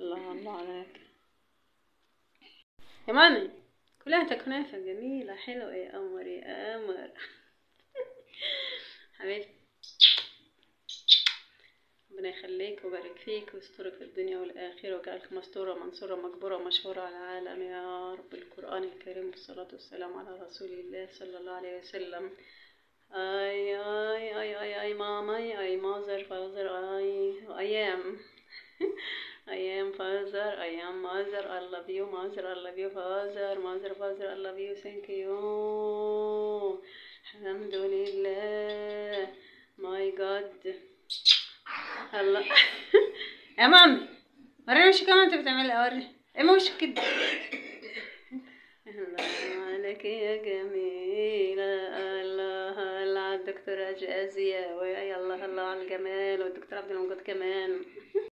الله الله عليك يا مامي. كلها كنافة جميلة حلوة يا قمر يا قمر. حبيبتي ربنا يخليك ويبارك فيك ويسترك في الدنيا والآخرة ويجعلك مستورة منصورة مجبورة مشهورة على العالم يا رب. القرآن الكريم والصلاة والسلام على رسول الله صلى الله عليه وسلم. اي اي اي اي اي ماما اي ماذر فاذر اي ايام. ايام فاذر ايام ماذر I love you mother I love you father mother father I love you thank you. الحمد لله my god. الله. يا مامي وريني وش كمان انت بتعملي اوري ايه وش كده. الله عليك يا جميلة. الله الله على الدكتورة جازية ويا الله الله على الجمال والدكتور عبد المجيد كمان.